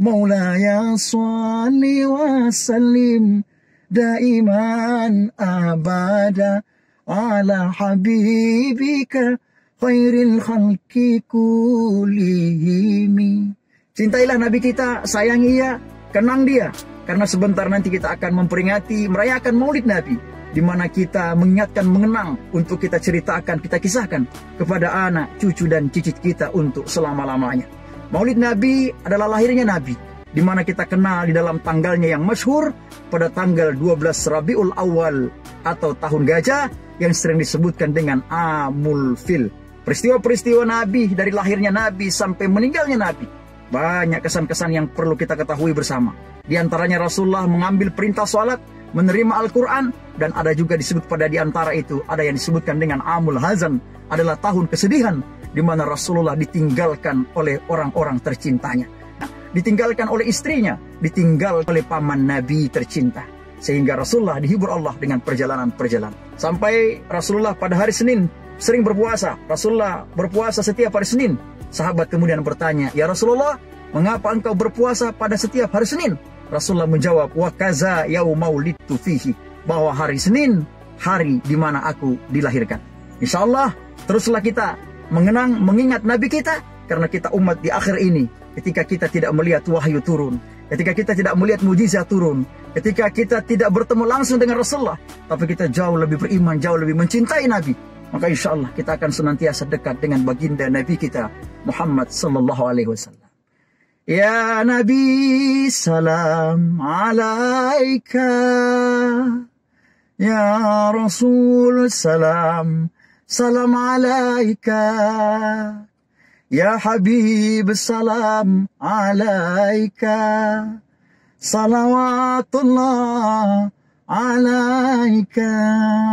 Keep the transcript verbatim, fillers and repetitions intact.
Maulaya salli wa sallim daiman abada ala habibika khairil khalqi kullihim. Cintailah Nabi kita, sayangi ia, kenang dia. Karena sebentar nanti kita akan memperingati, merayakan Maulid Nabi, di mana kita mengingatkan, mengenang, untuk kita ceritakan, kita kisahkan kepada anak, cucu, dan cicit kita untuk selama-lamanya. Maulid Nabi adalah lahirnya Nabi, di mana kita kenal di dalam tanggalnya yang masyhur pada tanggal dua belas Rabiul Awal atau tahun gajah yang sering disebutkan dengan Amul Fil. Peristiwa-peristiwa Nabi dari lahirnya Nabi sampai meninggalnya Nabi, banyak kesan-kesan yang perlu kita ketahui bersama. Di antaranya Rasulullah mengambil perintah sholat, menerima Al-Quran, dan ada juga disebut pada di antara itu, ada yang disebutkan dengan Amul Hazan, adalah tahun kesedihan, di mana Rasulullah ditinggalkan oleh orang-orang tercintanya. Nah, ditinggalkan oleh istrinya, ditinggal oleh paman Nabi tercinta. Sehingga Rasulullah dihibur Allah dengan perjalanan-perjalanan. Sampai Rasulullah pada hari Senin sering berpuasa. Rasulullah berpuasa setiap hari Senin. Sahabat kemudian bertanya, "Ya Rasulullah, mengapa engkau berpuasa pada setiap hari Senin?" Rasulullah menjawab, "Wa kaza yaumaulitu fihi," bahwa hari Senin, hari di mana aku dilahirkan. Insya Allah, teruslah kita mengenang, mengingat Nabi kita, karena kita umat di akhir ini, ketika kita tidak melihat wahyu turun, ketika kita tidak melihat mujizat turun, ketika kita tidak bertemu langsung dengan Rasulullah, tapi kita jauh lebih beriman, jauh lebih mencintai Nabi, maka insya Allah kita akan senantiasa dekat dengan baginda Nabi kita, Muhammad sallallahu alaihi wasallam. Ya Nabi, salam alaika. Ya Rasul, salam salam alaika. Ya Habib, salam alaika. Salawatullah alaika.